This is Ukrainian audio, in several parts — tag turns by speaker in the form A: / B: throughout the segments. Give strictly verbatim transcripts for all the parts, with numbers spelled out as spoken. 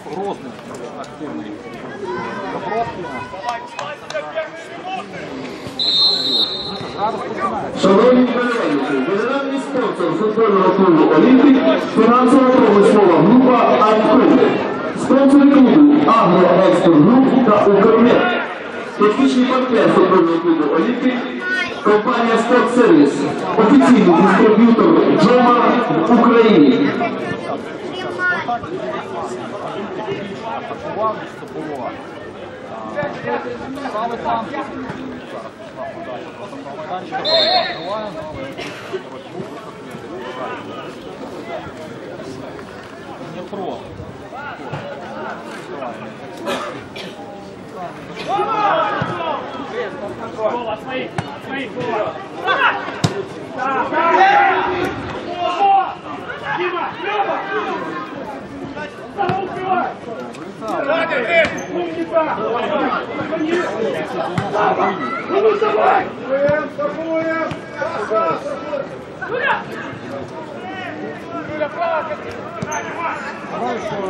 A: розмір активний. Добротки.
B: Шановні вболівальники, генеральний спонсор футбольного клубу «Олімпік» – фінансово-промислова група «Альтклуб». Спонсори клубу «Агроекспорт-груп» та «Укрмет». Технічний партнер футбольного клубу «Олімпік» – компанія «Спортсервіс». Офіційний дистриб'ютор «Джома» в Україні.
A: Правий фланг. Не просто.
C: Гола, свои, свои, гола. Дима, Лёва! Сам успевай! Сзади, умница! Ну давай! Спокоен, спокоен! Юля! Юля, право!
A: Знаю, що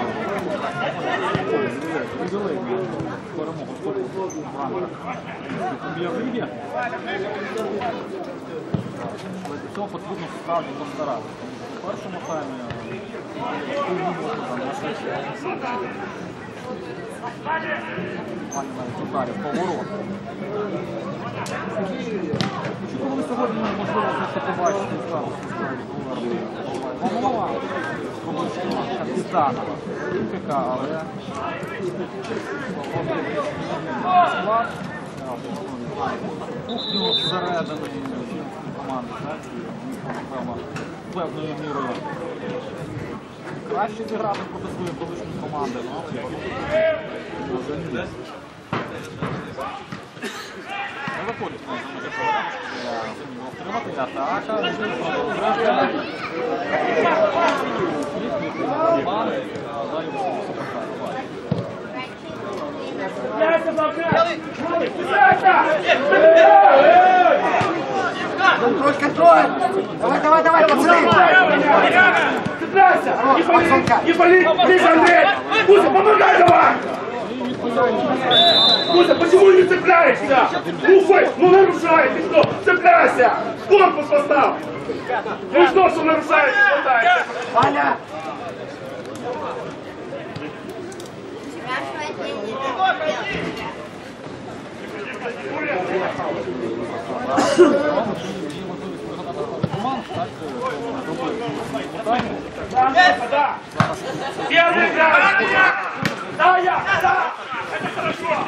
A: віддали перемогу в рамках прем'єр-ліги. Але для цього потрібно справді постаратися. В першому таймі ударів поворот. Коли сьогодні можливо просто побачити зараз голова капітана Олімпіка, але склад кухню всередини команди, напевно, певною мірою краще зіграти проти своєї колишньої команди, але може ні. Не виходить, отримати атака.
D: Контроль, контроль! Давай, давай, давай, пацаны!
C: Цепляйся! Не пали! Не пали! Ближе, Андрей! Кузя, помогай давай! Кузя, почему не цепляешься? Уфы, ну нарушай, ты что? Цепляйся! Корпус поставь! Ну что, что нарушаешь?
D: Ваня!
C: Да! Первый играй! Да, я! Да! Это хорошо!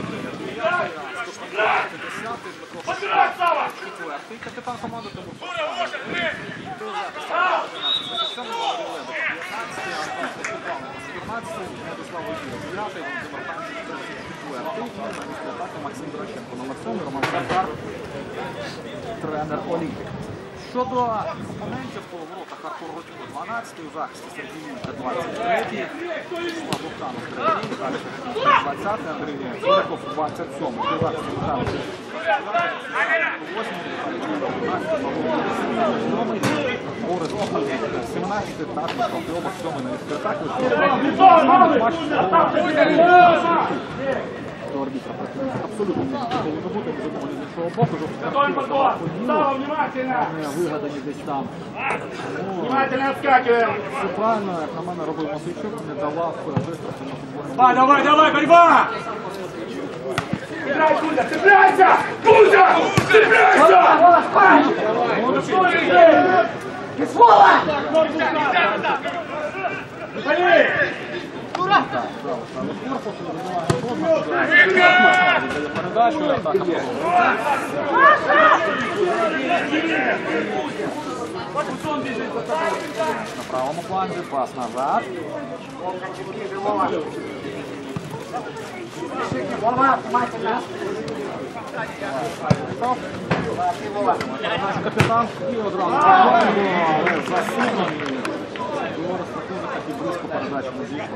C: Подбирай, Сава!
A: Ти капітан команди, тому
C: Дура, ложь, Андрей!
A: тренер Олімпік. Щодо опонентів, то в воротах Артур Рудько дванадцятий, у захисті Сергій Мілька двадцять третій, Слава Богданов двадцятий, Андрій Зуриков двадцять сьомий, у захисті Богданов Борис сімнадцятий, Татніков, і оба сьомий на спектаклі. До арбітра абсолютно ніколи не буде, ні з одного, ні з іншого боку.
C: Сава, внимательно!
A: Вигадані десь там.
C: Внимательно отскакиваем!
A: Все правильно, як на мене робив Матвійчук, не давав вистрати на футбольному.
C: Давай, давай, давай, борьба! Играй, Кузя, цепляйся! Кузя! Цепляйся!
D: Вола, спай! Ты сволочь!
C: Пали!
D: Дура!
A: Передачу, атака. На правому фланзі, пас назад.
D: Вова, внимательно!
A: Капітан і одразу засунули. Його розпочали такі близько передачі не дійшло.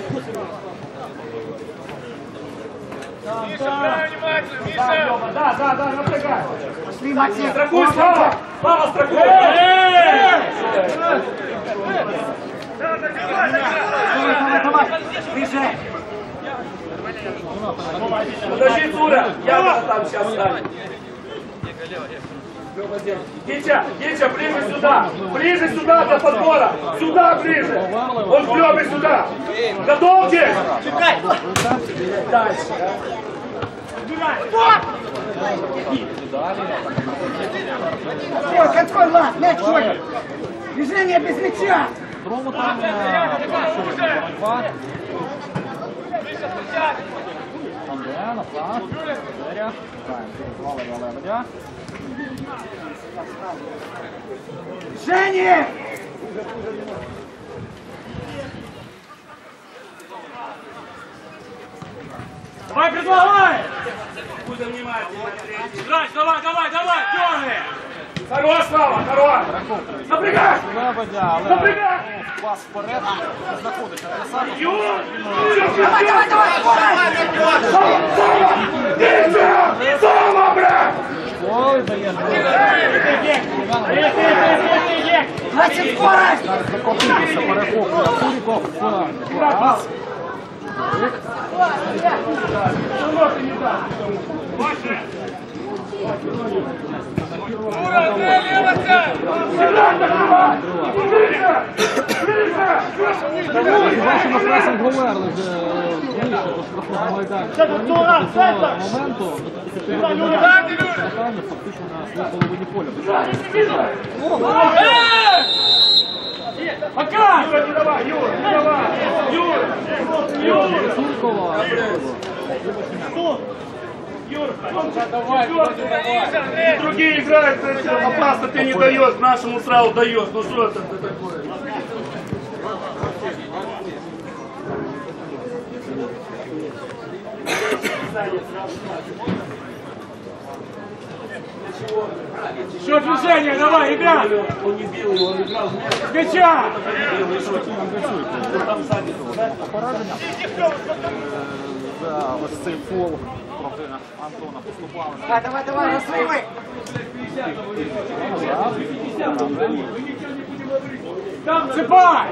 C: Да, да, да, напрягай!
D: Пошли, Максим!
C: Страхуй, Слава! Слава, страхуй!
D: Давай, давай, давай! Ближе.
C: Подожди, Тура, я там сейчас стану. Гитя, Гитя, ближе сюда, ближе сюда до подбора, сюда ближе. Он клёвый сюда. Готовьте. Дальше.
D: Контроль, контроль, Влад, мяч ходит. Движение без мяча.
A: Другому там боротьба. Андреа, направо. Деря. Валерій Валерія.
D: Движение.
C: Давай, предлагай! Будем внимательно. Грач, давай, давай, давай, дёрни! Хорош, Слава, хорош! Напрягай!
A: Лебедя, але
C: Напрягай!
A: пас вперед. Знаходиться красавчик.
C: Юр!
D: Давай, давай, давай, давай.
C: Гитя! Сама, бля!
A: Ой, дає.
D: Значит, скорость.
A: Закотився, перехоплює Суріков. Раз. Бачимо, пресинг Говерли вже ближче до штрафного майданчика. Моменту питання фактично на своїй половині поля.
C: Пока! Юра, не давай, Юра, не давай! Юра! Юра!
A: Суркова.
C: Юра, давай, давай! Другие играют, опасно ты не даешь, нашему сразу даешь. Ну что это такое? Еще движение, давай, ребят! Он не бил его, он играл в мяча!
A: Пораження за ось цей фол проти Антона поступали.
D: Давай, давай, давай, разрывай.
C: Цепай!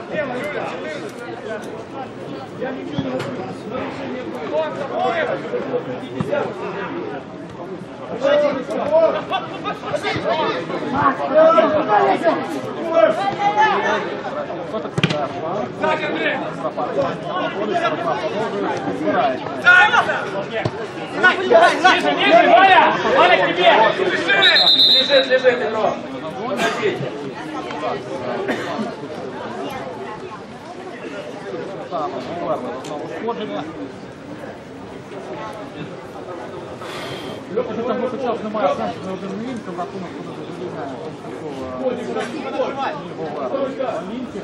C: Ниже, ниже, Валя! Валя, к тебе! Лежит, лежит, Петро!
A: Так, Говерли до знову сходження. Хоча час немає сенсу не один він, це рахунок буде задовільняє Говерли. Олімпік.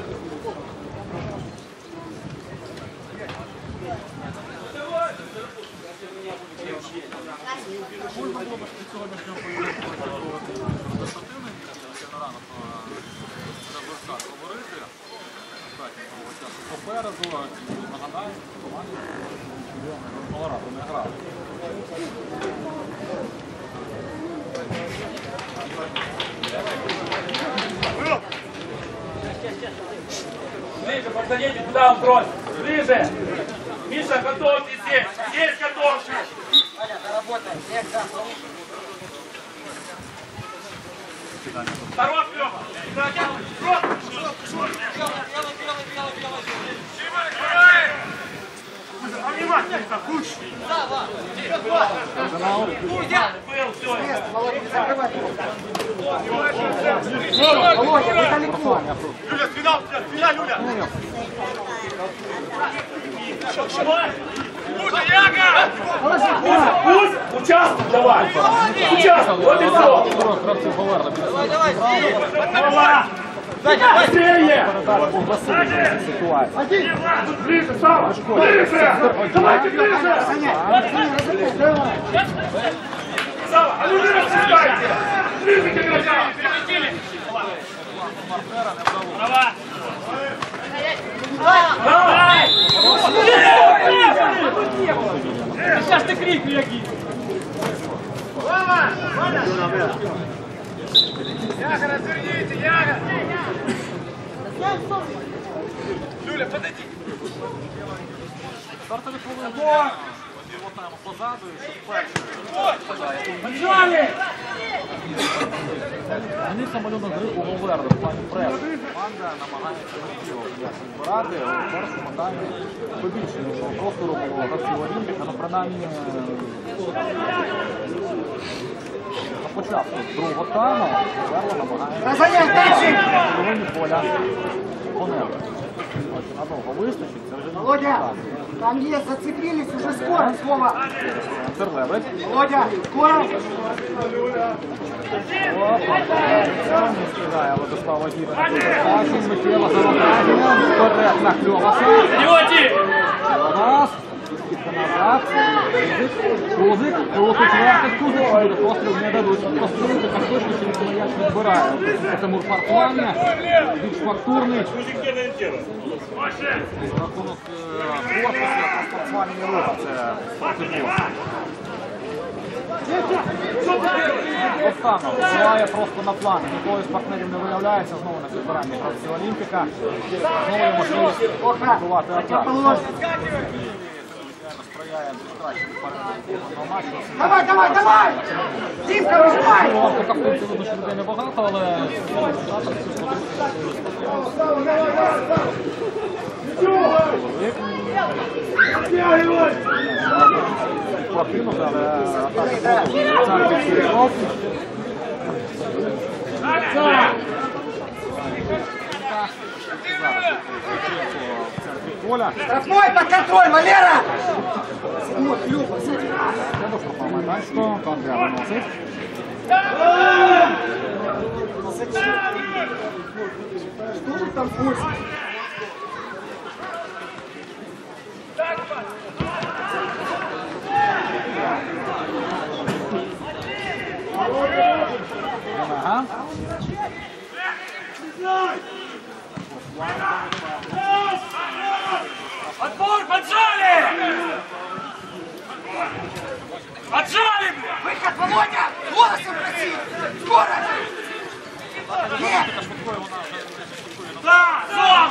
A: Можна було б від сьогоднішнього поєдинку розраховувати результативний рано результат говорити. Достатньо часу попереду. Нагадаю, команді Колорадо не грав.
C: Ближе, подходите, куда он бросит. Ближе. Миша, готовьте здесь. Здесь готовьте.
D: Валя, доработай. Эх, да.
C: Хорош, Лёва. Внимательно, куч. Был, все.
D: Володя, не закрывай. Володя, вы далеко.
C: Юля, спина, спина, Юля.
D: Положи,
C: Пусть, участвуй, давай. Участвуй, вот и все.
A: Гравців Говерли.
C: Быстрее.
A: Ситуація.
C: Ближе, Сава, ближе. Давайте ближе.
D: Саня, Саня, разрывай. Давай.
C: Сава, а ну не рассуждайте. Ближе к игрокам. Права. Давай. Сейчас ты крикни, Яги. Яга, разверните, Яга.
A: Стартові хвилини. Повертаємо позаду, і що вперше.
D: Поджали!
A: Змінився малюнок гри у Говерду в плані пресу. Команда намагається гравців збирати, але в першому таймі побільшення, що простору було гравців Олімпіка, але принаймні на початку другого тайму Говерла намагається
D: Розганяй, дальше!
A: половині поля опонента. Надовго вистачить, це вже не
D: Володя,
A: так.
D: там есть, зацепились, уже скоро, слово.
A: Терлевич.
D: Володя, скоро.
A: Не скидає Владислав Вадимович. Михайло завантаження. Вперед на Кльоваса. Кльовас. Скидка назад. Кузик. Кузик вертить Кузик. Буде постріл, не дадуть. Пострілити так точно, що ніхто м'яч не збирає. Тимур фартування. Більш фактурний. Рахунок корпусу, якраз фартування не руха. Це фактурний. Останов вбиває просто на плані. Нікого з партнерів не виявляється. Знову на підбиранні гравців Олімпіка. Знову є можливість готувати атаку. Сприяє кращим перегляду матчу.
D: Давай, давай, давай! Димка, вижимай!
A: Поки в принципі видно, що людей небагато, але покинути, але атака продовжує. Поля.
D: Штрафной под контроль, Валера! Вот, Люба, смотри.
A: Майданчику, Кондря виносить.
D: Что же там пульс?
A: Ага.
C: Отбор, поджали! Поджали!
D: Выход, Володя! Голосом проси! Скоро! Нет!
C: Да, сон!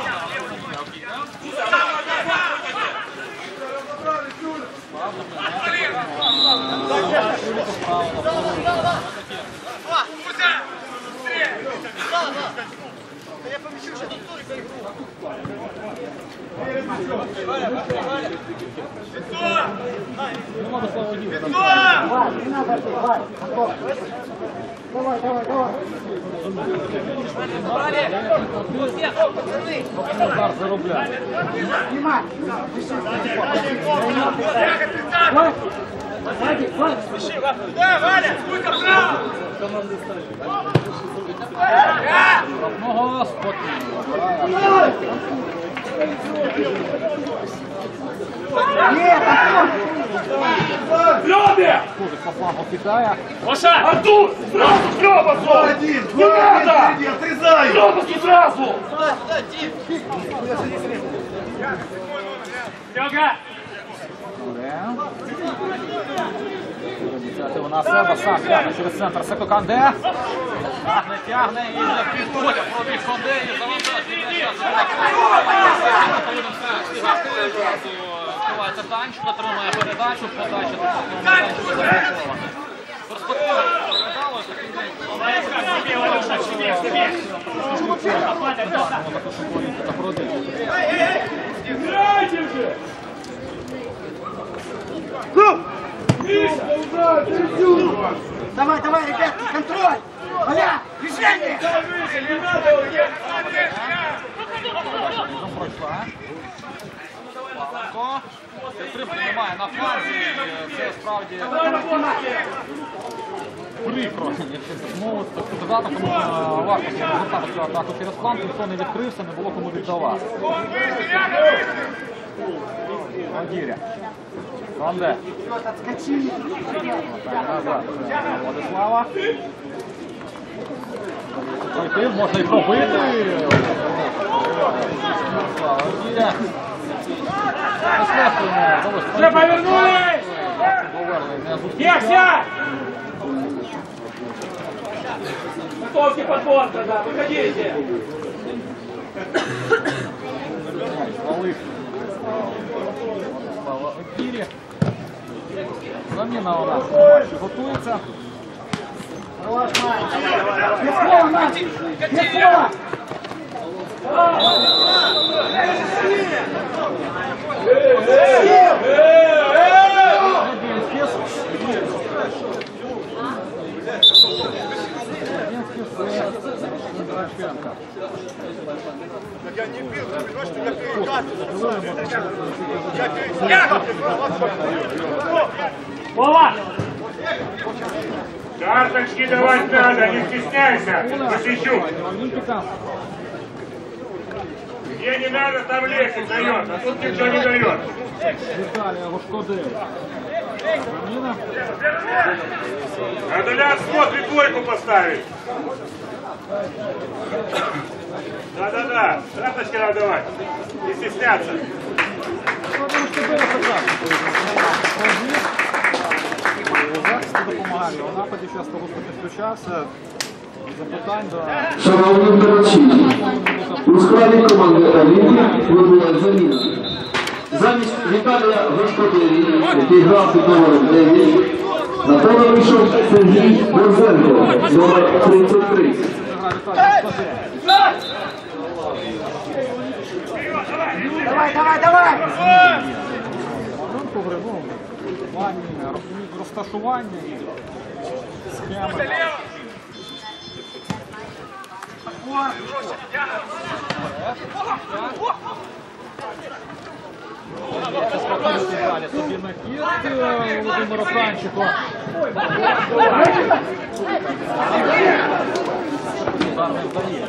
D: Валь, не надо ты, Валь! Давай, давай, давай!
A: Удар заробляє.
D: Снимай! Валь! Сзади, Валь!
C: Да, Валя! Сколько право!
A: Одного спокійно.
D: Нет, Артур!
C: Лёбе!
A: Кузик по флангу кидає.
C: Маша! Артур! Сразу! Лёба!
E: Один,
C: Не надо!
E: впереди, отрезай!
C: Лёба, сразу! Лёга!
A: Ініціативу на себе, сам тягне через центр Секоканде. Тягне, тягне і вже підходя пробіг Конде і завантажує м'яча. Відкривається танчик, отримує передачу, подача до майданчика заблокована. Перспектива передала,
C: Играйте уже!
D: Давай, давай, ребятки, контроль! Валя, движение!
C: Не надо уйти!
A: пройшла. Павленко. Підтримки немає на фланзі. Це справді прикро, якщо так мовити. Сказати, тому варто звертати цю атаку через фланг, ніхто не відкрився, не було кому віддавати. Огіря. Конде.
D: Отскочили.
A: Назад. Владислава. Пройти, можна і пробити. Огіря.
C: Все, повернули! Кекся! Готовьте подбор тогда, выходите!
A: Заміна у нас на матчі готується.
D: Песло, Макс! Песло!
C: Я не пил, ты понимаешь, что я перекатываю. Я перекатываю. Вова! Карточки давать надо, не стесняйся, Васильчук. Где не надо, там лесик дает, а тут ничего не дает.
A: Віталія Гошкодир. Заміна.
C: Надо ляд смотри двойку поставить. Да-да-да, карточки надо давать, не стесняться.
A: Захисті допомагає. У нападі часто Гошко не включався. Запитань до...
B: Шановні глядачі, у складі команди «Олімпік» відбулася заміна. Замість Віталія Гошкодирі, який грав під номером дев'ять, на поле вийшов Сергій Борзенко, номер тридцять три.
D: Давай, давай, давай!
A: По гривому плані розташування і схеми. Далі тобі на кіт Володимиру Франчику. Удар не вдає.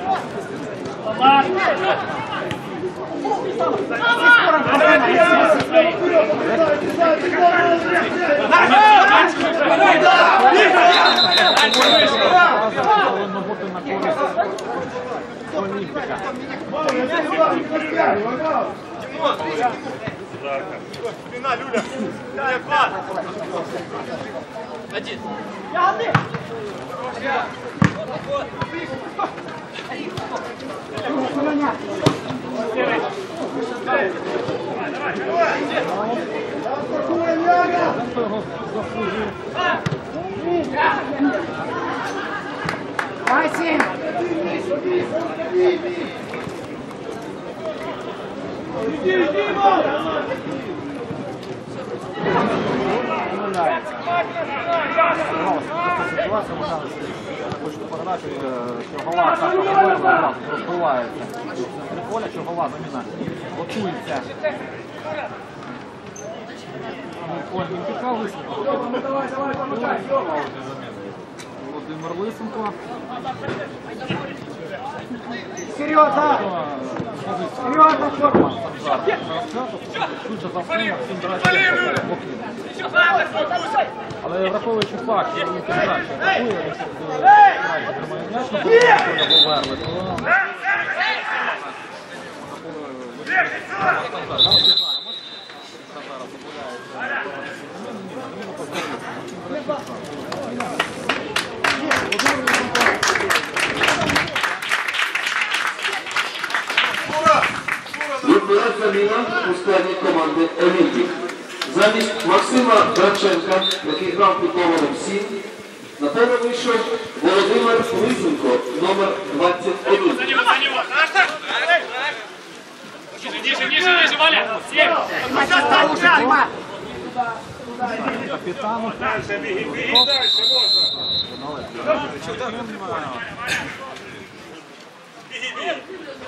A: Повинно бути на користь Олімпіка.
C: Спина, Люля. Люля, два. Один.
D: Васим!
A: Хочу передати, що гола так розбивається. Поля, що гола заміна готується. Олімпіка Лисенко. Володимир Лисенко.
D: Серйозно! Серйозно, Шорма!
A: Швидше за все, Максим Драченко. Але враховуючи факт, що він краще атакує, краще тримає м'яч, на полі Говерли, то...
B: Відбулася заміна у складі команди «Олімпік». Замість Максима Драченка, який грав під номером сім, на поле вийшов Володимир Лисенко, номер двадцять один.
C: Ниже, ниже, ниже, Валя! Семь!
A: Капітану.
C: Дальше, беги, беги, дальше можно! Беги, беги!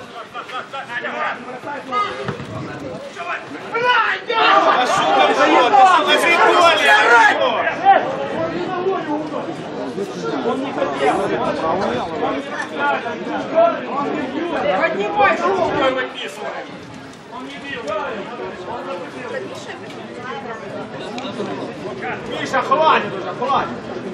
D: Поднимай руку!
C: Он не бил! Миша, хватит уже, хватит!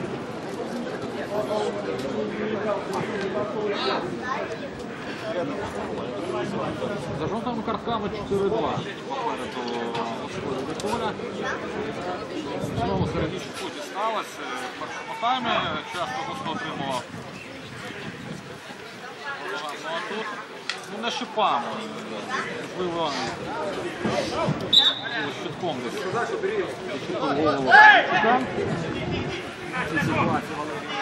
A: За жовтими картками чотири-два. Попереду поля. Знову середній шкоді сталося. В першому таймі часто Густо отримував. Ну а тут ну, не шипами. Можливо, було щитком десь. Щитком голову. Щитком. Ці ситуації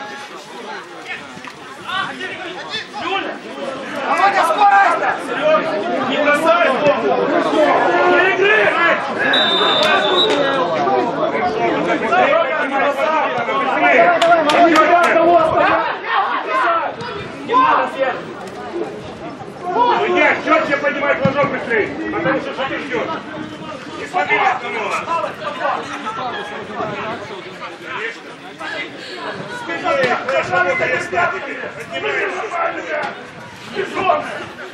C: Юля!
D: Володя, скорость!
C: Не бросай голову! Не игры! Нет, четче поднимай флажок быстрее, потому что что ты ждешь? Не смотри на много. Спиной, твоя работа есть статики. Поднимаешься. Бесшовно.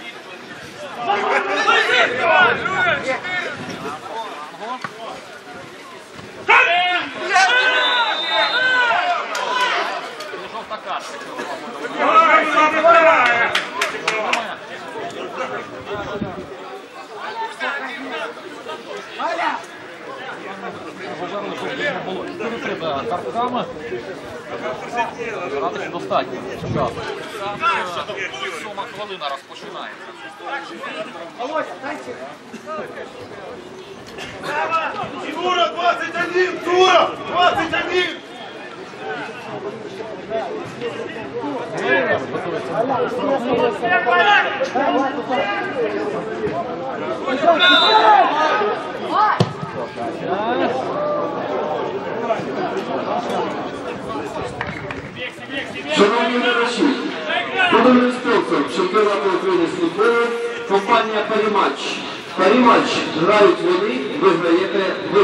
A: картками. Радості достатньо. Сьома хвилина розпочинається.
C: Тимура, двадцать один! Тура! двадцать один!
B: Шановні глядачі, футбольний спонсор чемпіонату України з футболу – компанія «Паріматч». «Паріматч» грають вони, виграєте ви.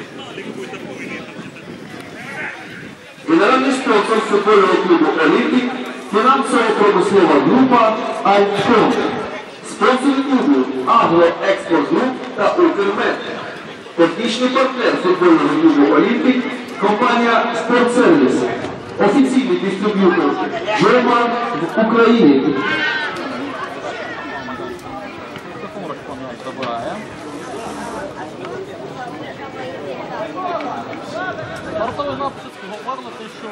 B: Генеральний спонсор футбольного клубу «Олімпік» – фінансово-промислова група «Альтком». Спонсори клубу «Агроекспорт Груп» та «Укрмет». Технічний партнер футбольного клубу «Олімпік» – компанія «Спортсервіс». Офіційний дистриб'ютор «Джома» в Україні.
A: Стартовий напуск говорили, що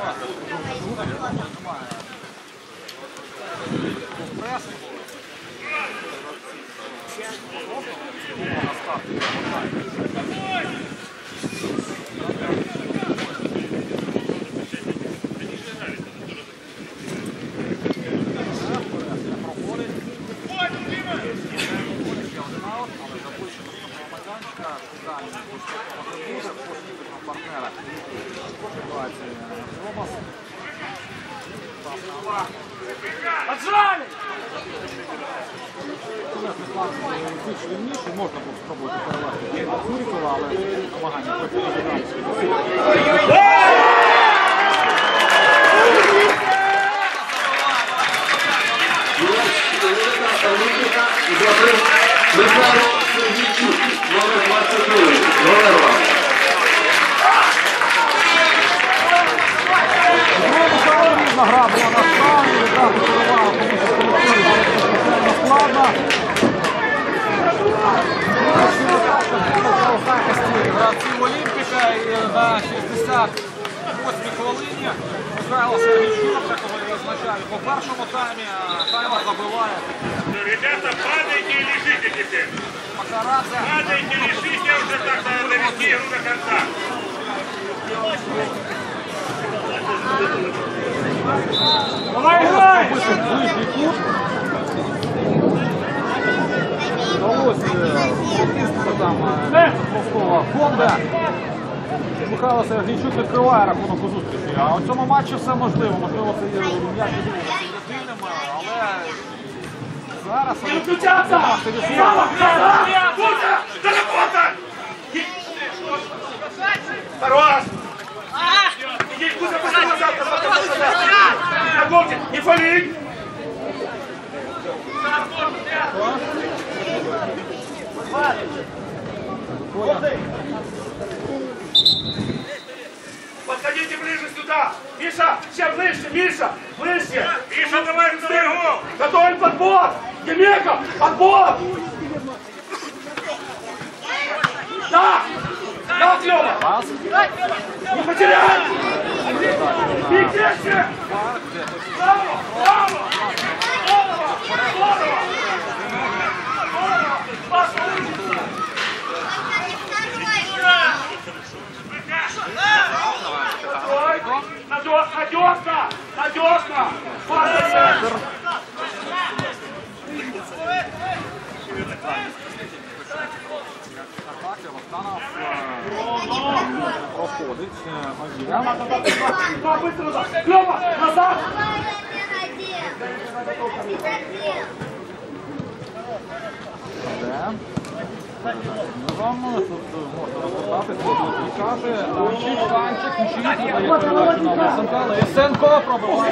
A: партнера ситуації Ромас.
C: Отжали!
A: Більш вільніше, можна було спробувати перевести Курікова, але намагання працювати.
B: Михайло Сергійчук, номер двадцять дев'ять. Валерова.
A: Різна гра була насправді, відразу керувала, тому що колективі було складно. Гравців Олімпіка і на шістдесят восьмій хвилині Михайло Сергійчук, якого я визначаю, по першому таймі Михайло забиває.
C: Ребята, падайте и лежите теперь. Падайте, лежите, уже так довести игру до конца. Давай, играй!
A: Ближній кут. Вдалося протиснути там Москового фонда. Михайло Сергійчук відкриває рахунок у зустрічі. А у цьому матчі все можливо. Можливо, це є м'яч негативним, але зараз...
C: Не включаться! Право! Кузя! Заработай! Хорош! Иди, Кузя, пошли назад! Работай! Не фалить! Подходите ближе сюда! Миша, все ближе, Миша! Ближе! Миша, давай второй гол! Готовим подбор! Демеков, подбор! Да! Да, Клёва! Не потеряй! Бегите! Браво! Браво! Здорово! Здорово! Здорово! Пошли!
A: центральні атаки. Вахтанов проходить.
C: Лёва, назад!
A: Вам тут можна розвертати, відвічати. Танчик, танчик, мчить, подає передачу на Лисенка. Лисенко пробиває.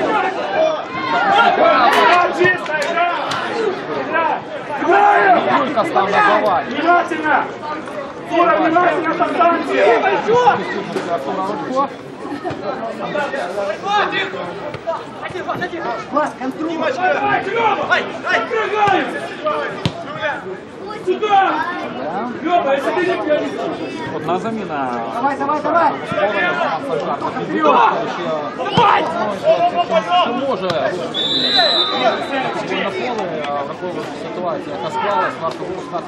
A: Юлька став на заваді.
C: Внимательно! Юра, внимательно, там танки!
A: Артура Рудько.
D: Класс, контроль.
C: Давай, Лёва! Открываем! Сюда! Лёва, если ты не пьешь!
A: Одна заміна.
D: Давай, давай, давай.
A: Що може на поле, враховуючи ситуацію, яка склалась, варто випускати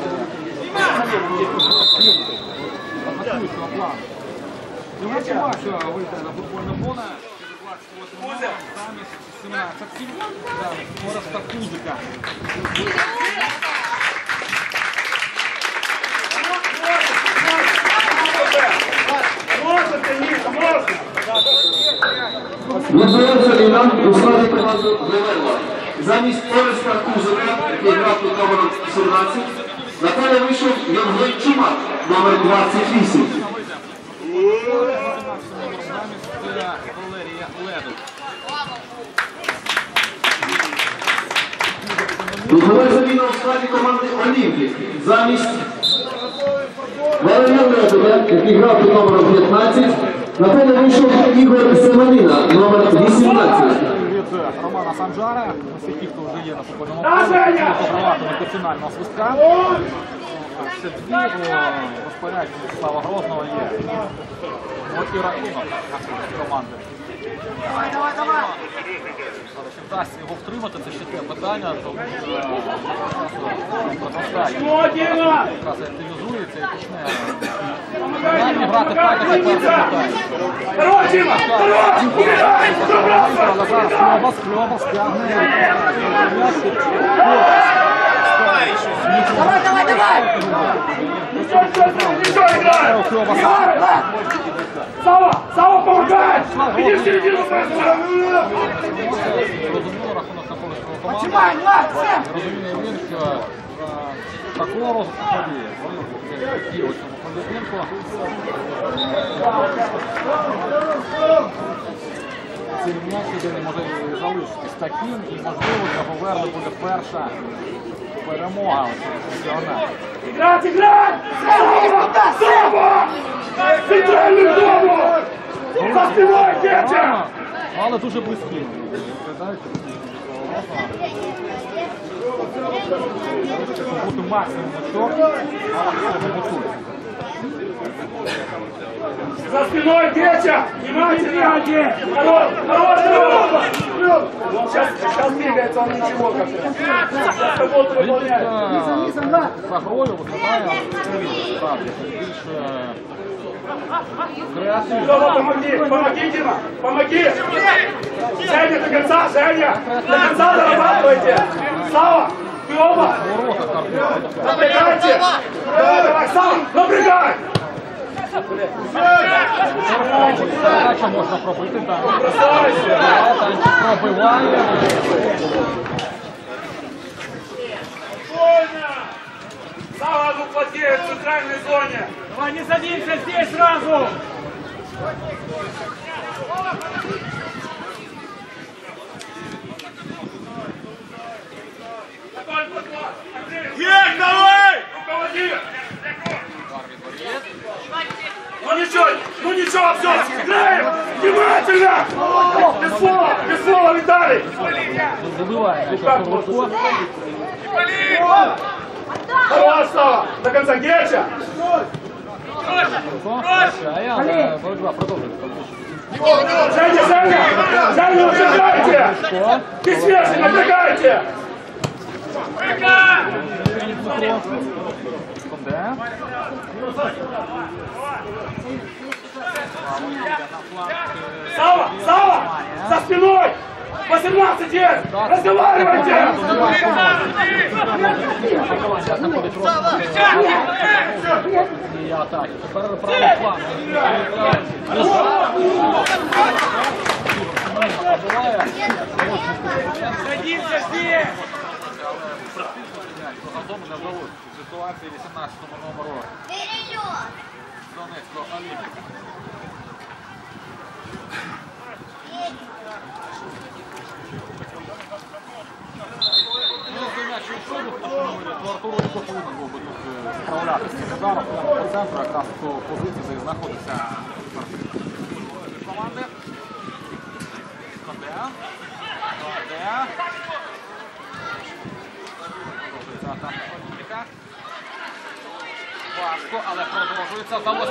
A: атакуючого плану. Сьогодні матч вийде на футбольне поле. Замість сімнадцяти. Ореста Кузика.
B: Відбувається війна у складі команди Леверла. Замість Ореста Кузика, який грав під номером сімнадцять, на поле вийшов Євген Чумак, номер двадцять вісім.
A: Замість Валерія Леду.
B: Відбувається війна у складі команди Олімпік. Замість Валерія Ледова, який грав під номером п'ятнадцять, на поле вийшов Ігор Семенина, номер вісімнадцять.
A: Від Романа Санжара, усі ті, хто вже є на футбольному полі, пограватиме національного свистка. Ще дві у розпорядженні Слава Грозного є. От і рахунок команди.
D: Давай, давай, давай.
A: Але чи вдасться його втримати, це ще те питання, тому що якраз активізується і почне грати так, як перший питання.
C: Здорово, Дима! Здорово! Убегай!
A: Але зараз Кльобас, Кльобас тягне.
D: Давай, давай, давай.
C: Ничего, ничего, играй! Играй! Сава! Сава, помогай! Иди в середину!
A: Розуміло рахунок на користь команди.
D: Почимай, Влад, Сэм.
A: Розуміє він, що такого розвитку події. І ось цьому поєдинку. Цей м'яч єдиний може залишитись таким, і можливо для Говерли буде перша перемога у цьому чемпіонаті.
C: Играть, играть! Сава! Сава! Центральную зону! За спиной, Кетя!
A: Але дуже близькі. Бути максимум очок, але не готує.
C: За спиной, Кетя! Внимательно! Хорош! Хорош! Хорош! Сейчас, сейчас двигается, он ничего как-то. Сейчас работу выполняет.
A: За грою виглядає справді більше креативно.
C: Лёва, помоги! Помоги, Дима! Помоги! Женя, до конца! Женя! До конца дорабатывайте! Сава! Ты оба!
A: Ворота картина.
C: Напрягайте! Давай, давай, Сава! Напрягай!
A: Передача можна пробити, так.
C: Красавица!
A: Танчик пробиває.
C: Сава, ну плотнее в центральной зоне! Давай, не садимся здесь сразу! Есть, давай! Руководи! Ну ничего, ну ничего, все, играем! Внимательно! Без слова, без слова, Виталий!
A: Забиває.
C: Хорош, Сава! До конца, Геча!
A: Прощає, але боротьба продовжується.
C: Женя, Женя! Женя, убегайте! Бессмертно, напрягайте!
A: Секунде.
C: Сава, Сава! За спиной! восемнадцать есть! Разговаривайте!
A: І атаки. Тепер правий план.
C: Садимся здесь!
A: Не вдалося. Ситуації вісімнадцятому номеру Донецького Олімпіка. Ну, м'яч йшов до номері, то Артур Рудько повинен був би тут справлятися з цим ударом по центру, якраз по позиції, де знаходиться команди. Кондеа. Кондеа. Продовжується атака Олімпіка. Важко, але продовжується. Вдалося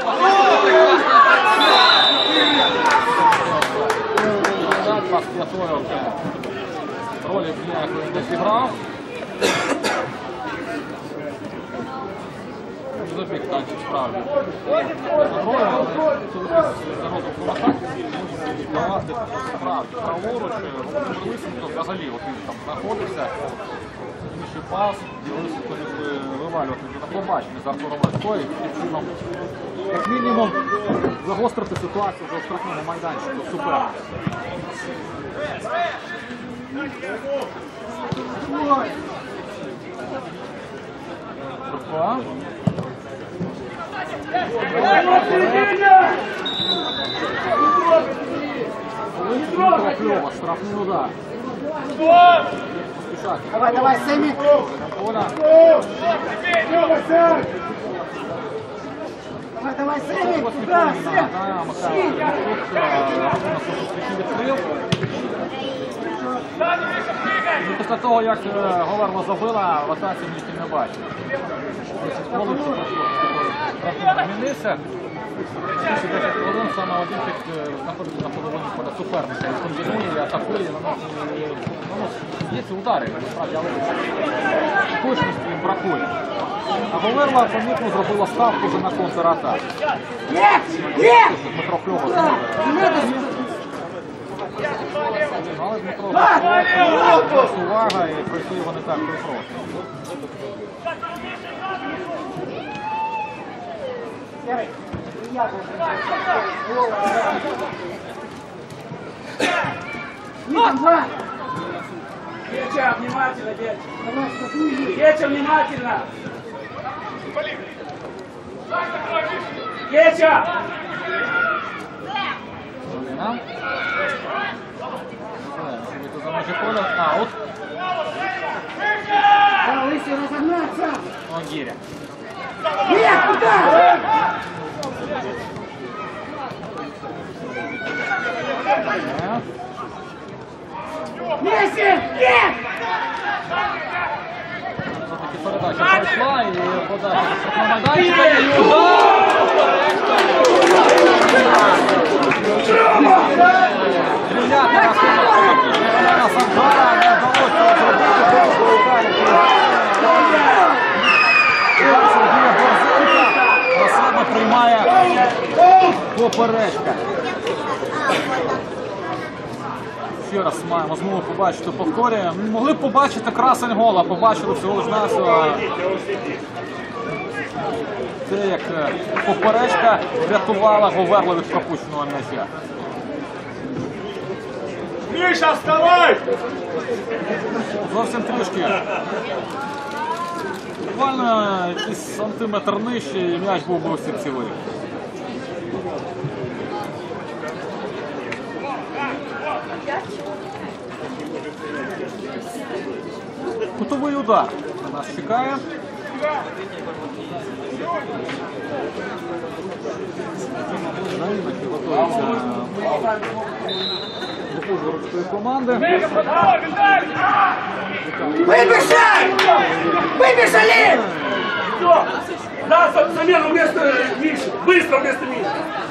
A: Пас п'ятою ролі ніякої не зіграв. Забіг танчик справді. Грою, але це розвитку атаки. Давати справді праворуч. Володимир Лисенко взагалі от він там знаходився. Ще пас, Лисенко вивалювати на побачення з Артуром Рудько і таким чином, як мінімум, загострити ситуацію за штрафному майданчику суперника. Рудько. Клёво, штрафний удар.
D: Давай, давай, Сэмми. Давай, давай, Сэмми. Туда, Сэм.
A: Після того, як Говерла забила, ротацію ніхто не бачив. Хвилин змінився. десять хвилин саме Олімпік знаходиться на половині поля суперника. І комбінує, і атакує, і наносить. Є ці удари, насправді, але точності їм бракує. А Говерла помітно зробила ставку вже на контратаку.
D: Є! Є!
A: Дмитро Кльово. Але Дмитро увага і пройшли його не так просто.
D: Серый, я буду.
C: Веча, внимательно, Веча. Веча, внимательно. Веча!
A: За межі поля. Аут.
D: Лысый разогнаться.
A: Огіря.
D: Нет, куда? Месси! Нет!
A: Все-таки передача пройшла і подача на майданчика і удар! Рівняти на Санджара не вдалося зробити Сергія Борзенка на себе приймає поперечка. Ще раз маємо змогу побачити повторює. Могли б побачити красень гола, побачили всього ж навсього. Це як поперечка врятувала Говерла від пропущеного м'яча.
C: Миша, вставай!
A: Зовсім трішки. Буквально якийсь сантиметр нижче і м'яч був би сітцевий. Кутовий удар на нас чекає. До Ужгородської команди.
D: Выбежай! Выбежали!
C: Все! Да, замену вместо Миши! Быстро вместо Миши!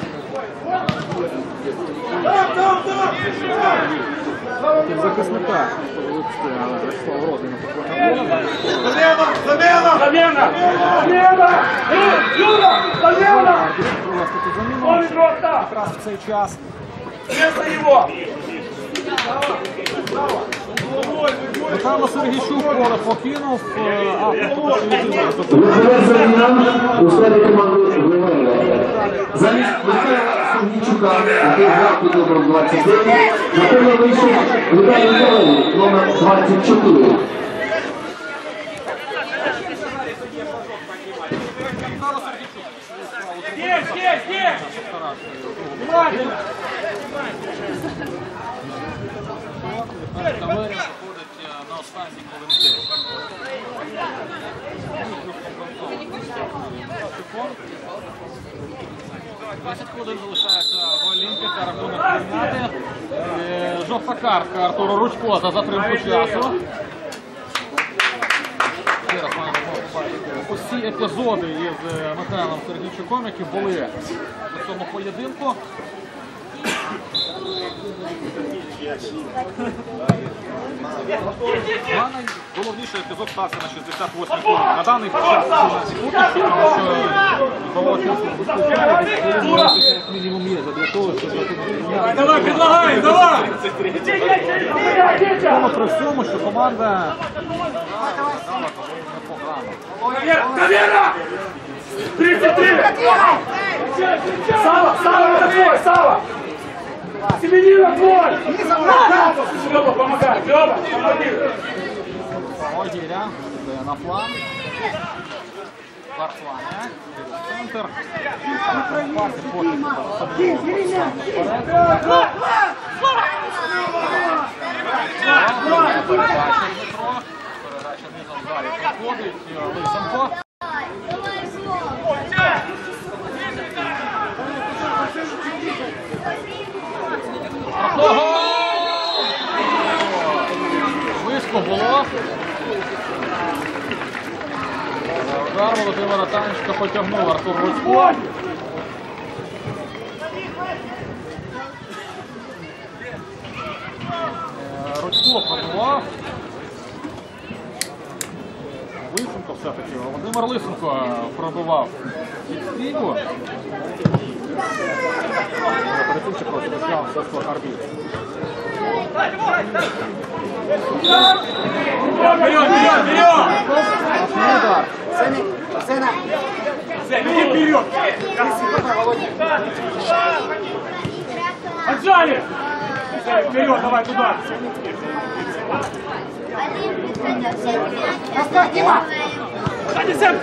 A: Захисника Вячеслав Родин на поклонне.
C: Замена! Замена! Замена! Юра! Замена!
A: Провести тут заміну.
C: Он игрок там!
A: Якраз в цей час.
C: Вместо него!
A: Михайло Сергійчук поле покинув, а
B: Виховець заміна у складі команди Гливера. Замість Михайла Сергійчука, який грав під номером двадцять дев'ять, на поле вийшов Віталій Калевий, номер двадцять чотири.
C: Здесь, здесь, здесь! Внимательно!
A: Калерія виходить на останній хвилинці. двадцять хвилин залишається в Олімпіка, рахунок прийняти. Жовта картка Артуру Ручко за затримку часу. Ще раз маємо побачити усі епізоди із Михайлом Сергійчуком, які були у цьому поєдинку. Найголовніший епізод стався на шістдесят восьмій хвилині. На даний час сімнадцять секунд, тому що того часу вистачає мінімум є для того, щоб
C: Давай, предлагай, давай!
A: Тому при всьому, що команда
C: Кавера! тридцать три! Сава, Сава, это твой, Сава! Семенина твой! Лёва, помогай, Лёва, помоги!
A: Огіря, йде на фланг. Варфланя, центр. Паси потім особливо вперед. Передача Дмитро. Передача низом далі проходить. Лисенко. Близько було. Удар Володимира Танчика потягнув Артур Ручко. Ручко пробував. Лисенко все-таки. Володимир Лисенко пробував під стійку. Перед тим, що просто дозвав свисток арбітр.
C: Вперед, вперед, вперед!
A: Удар.
D: Сына!
C: Иди вперед! Отжали! Вперед, давай туда!
D: Поставь, Дима!
C: Сзади, Сэм!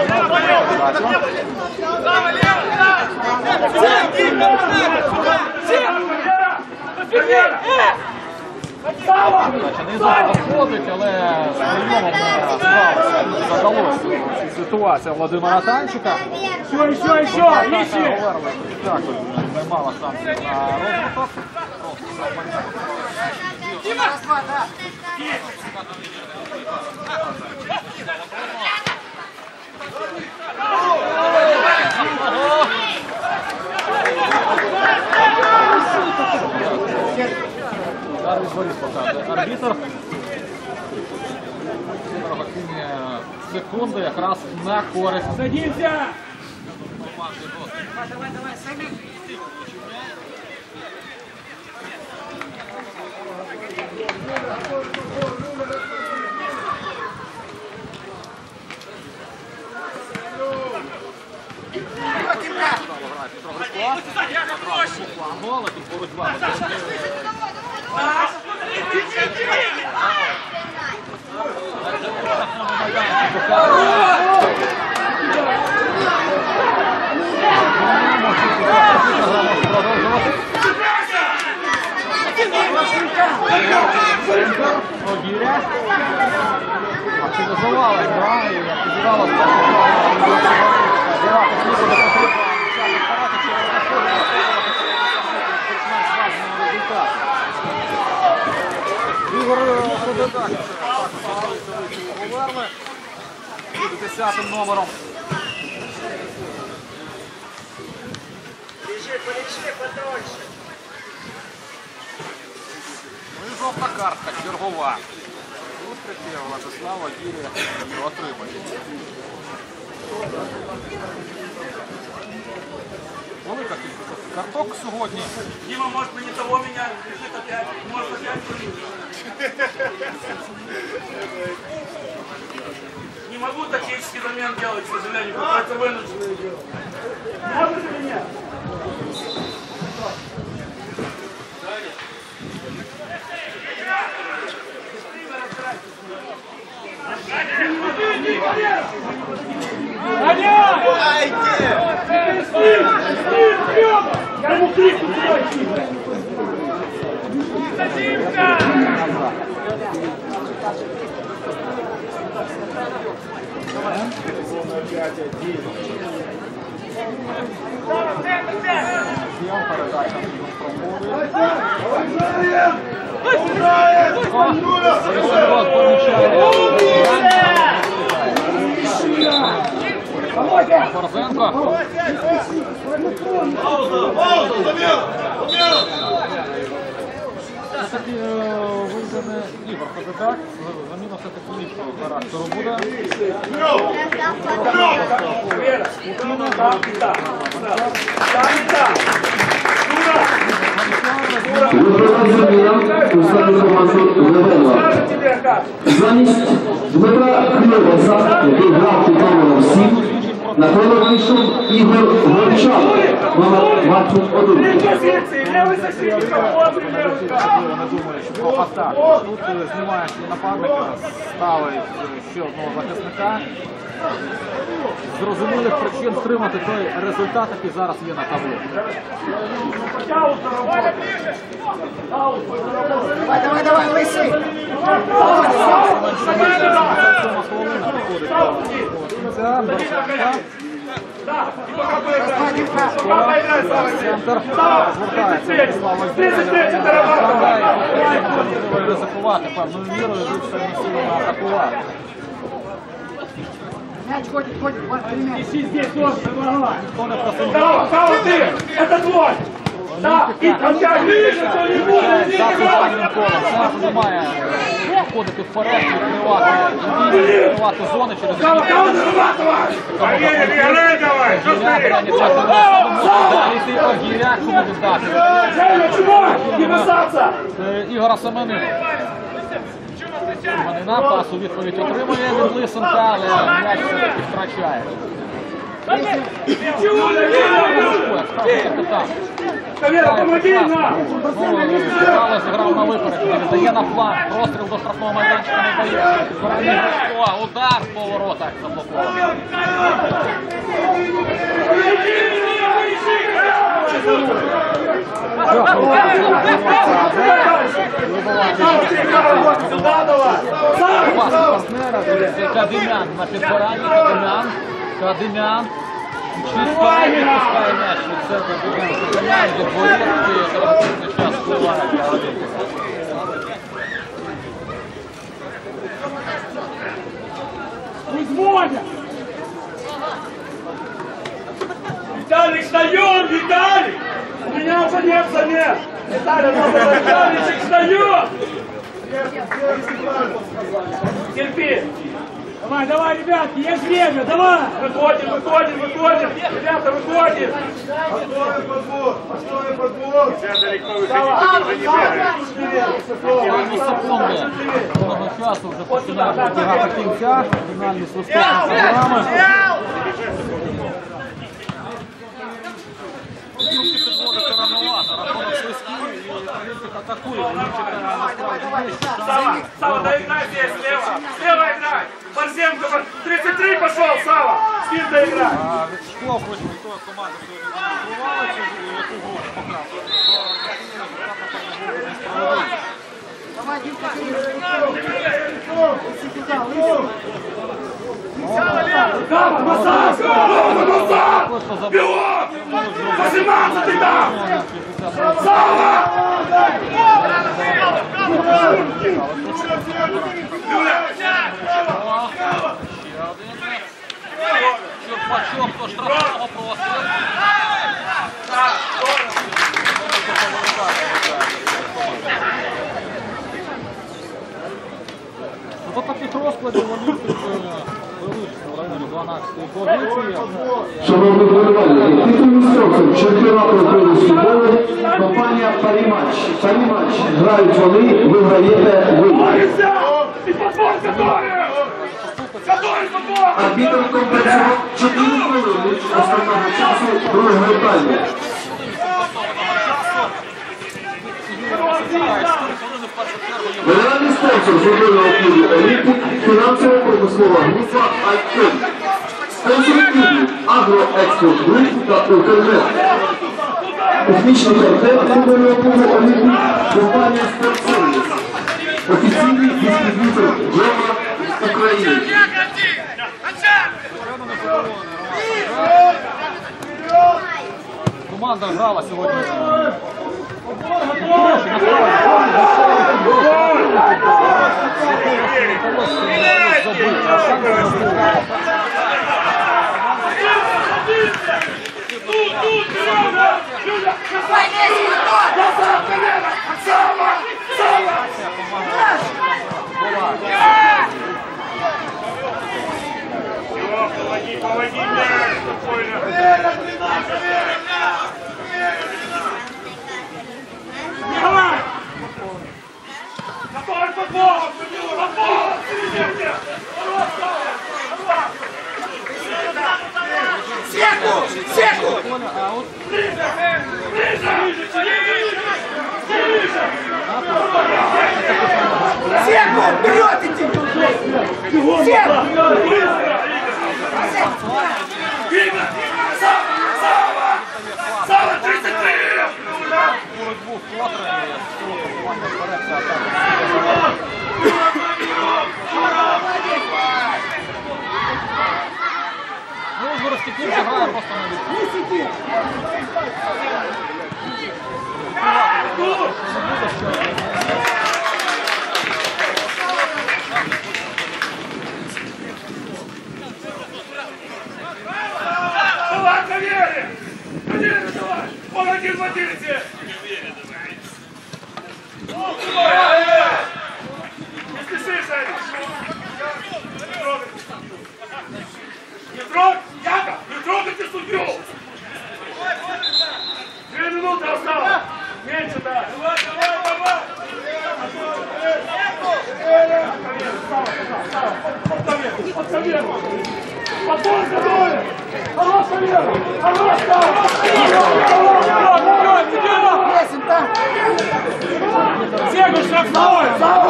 A: Низом обходить, але з прийомом не справився. Задалося ситуація Володимира Танчика.
C: Еще, еще, еще! Ищи!
A: Так, не мала шансів на розвиток. Удар від воріт показує арбітр. Дорогоцінні секунди якраз на користь.
C: Садимся!
D: Давай, давай, сами!
A: Але тут боротьба. Огіря. Активізувалась гра і активізувалась гра. Ігор Пододач поверне під десятим номером.
D: Лежи, полежи подольше!
A: Ну і жовта картка чергова. Зустрічі Владислава Огіря отримає. велика кількість карток сьогодні.
C: Дима, может, мы не того меня решит опять. Может, опять не могу тактический замен делать, к сожалению, приходится вынужденные делать. Можно или нет? Я ему крикну, сюда идти.
A: Борзенко. Все-таки вийде Ігор Козакак, заміна все-таки ліпшого характеру буде.
B: Замість Дмитра Кльоваса, який грав під номером сім, на поле вийшов Ігор Горчак, номер двадцять один.
A: Не думаю, що про атак. Тут знімаєш нападника, ставить ще одного захисника. Зрозумілих причин стримати той результат, який зараз є на табло.
D: Давай, давай, давай, лисий.
A: Сьома хвилина приходить до кінця. Борзенка. Центр звертається Слава ризикувати певною мірою, більше насилено атакувати.
D: Мяч ходит, ходит, вот три мяч.
C: Ищи здесь тоже, помогла.
A: Ніхто не просив.
C: Кого, кого ты? Это твой. Да, и кончай, видишь, что не будет, не
A: Захистанним колом. Зараз немає входити вперед, відкривати, відкривати зони через
C: Кого, кого зарабатывай? Валерий, играй давай, что ты?
A: Далі ти Огіряк буде віддати.
C: Женя, чего? Не бросаться!
A: Ігора Семенина. Семенина пас у відповідь отримує від Лисенка, але м'яч все-таки втрачає.
C: Ничего не видно!
A: Капітан.
C: Валера, помоги нам!
A: Зіграли, зіграв на випередження, віддає на фланг, простріл до штрафного майданчика не дає. Збирає Гришко, удар в поворотах заблокований. Пас партнера, Кадимян на підбиранні, Кадимян, Кадимян. Чистає, відпускає м'яч від себе Кадимян, від Борєвки, транспортний час впливає для Олімпіка.
C: Кузьмоня! Виталик, встаем, Виталик! У меня уже нет замен! Виталик, Виталик, встаем! Терпи! Давай, давай, ребятки, есть время, давай! Выходим, выходим, выходим! Ребята, выходим!
E: Основной подбор! Основной подбор! Сейчас далеко выходить, уже не
A: Останні секунди кожного часу вже починає добігати кінця. Фінальні свисток програми. Олімпік підводить рановато, рахунок свистків і Олімпік атакує. Олімпік насправді вищий шанс.
C: Сава, Сава, доиграй здесь, слева! Слева играй! Борзенко, тридцать три пошел, Сава! С ним доиграй!
A: А від Шклович від тої команди сьогодні демонструвалася, яку гру показували.
D: Давай, Димка, сюда, лысый.
C: Сава, назад! Сава, назад! Вперед! восемнадцатый там! Сава!
A: Щербачок до штрафного прострілу. За таких розкладів Олімпік залишиться в районі дванадцятої позиції.
B: Шановні вболівальники, титульним спонсором чемпіонату України з футболу компанія «Паріматч». «Паріматч». Грають вони, виграєте ви. Арбітр компенсував чотири хвилини основного часу другого тайму. Генеральний спонсор футбольного клубу «Олімпік» фінансово-промислова група «Альтен». Спонсори клубу «Агроекспорт Груп» та «Укрнет». Технічний партнер футбольного клубу «Олімпік» компанія «Спортсервіс». Офіційний дистриб'ютор «Джома» України.
A: Команда грала сьогодні.
E: Помоги, помоги, мяч, спокойно. Давай! Готовь футбол! Футбол!
D: Секу! Секу!
E: Ближе! Ближе! Ближе!
D: Секу! Вперед иди! Секу!
E: Видно! Сава! Сава! Сава, тридцать три!
A: Боротьбу вкотре команда вперед атака. Ну, Ужгородський клуб грає просто на відповідь.
E: Давай, Кавери! Кавери, давай! Он один в одиннадцати! Не спеши, Женя! Не трогай! Яков, не трогайте судью! Две минуты осталось! Меньше, да! Давай, давай, давай! Под Каверу! Под Каверу! Подбор готовы! Хорош, Каверу! Хорош,
D: Лесен там!
E: Сегу, штрафной!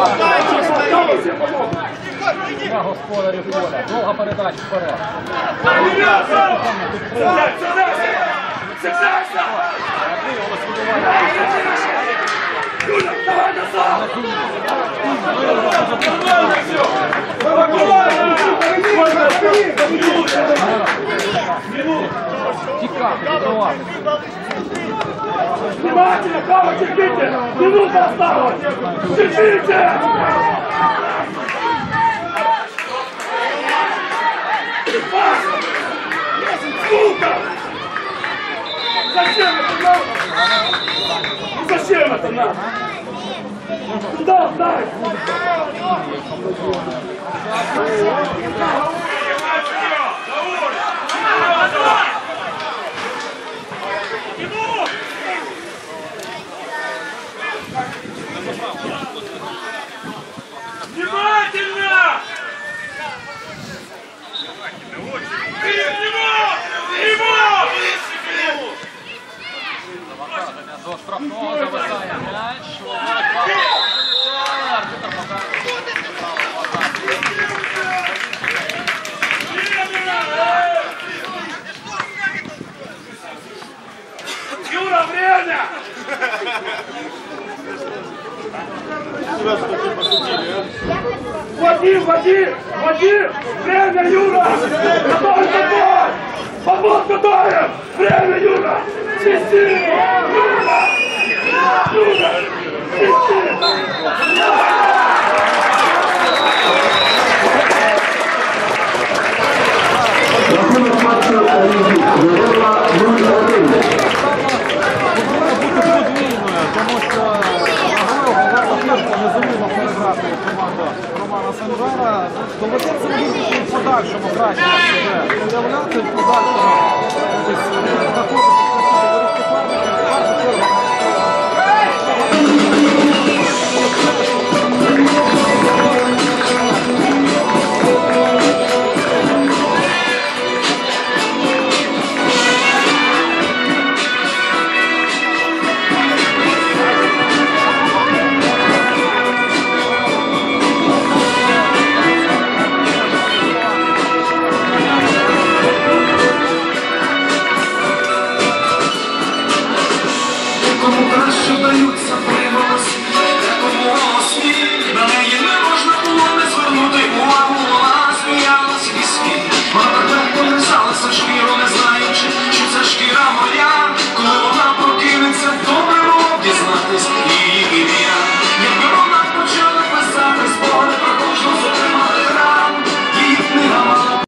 A: Два господарів поля. Довга передача вперед.
E: Юля, давай назад!
A: Тікати, відкривати.
E: Внимательно, право, терпите! Минута осталась! Терпите! Сука! Зачем это надо? Зачем это надо? Куда дай? Внимательно!
A: До штрафного зависає м'яч. Арбітр показує.
E: Юра, время! Вадим, Вадим! Вадим! Время, Юра! Готовь, готовь! Подбор готовим! Время, Юра! Чисти!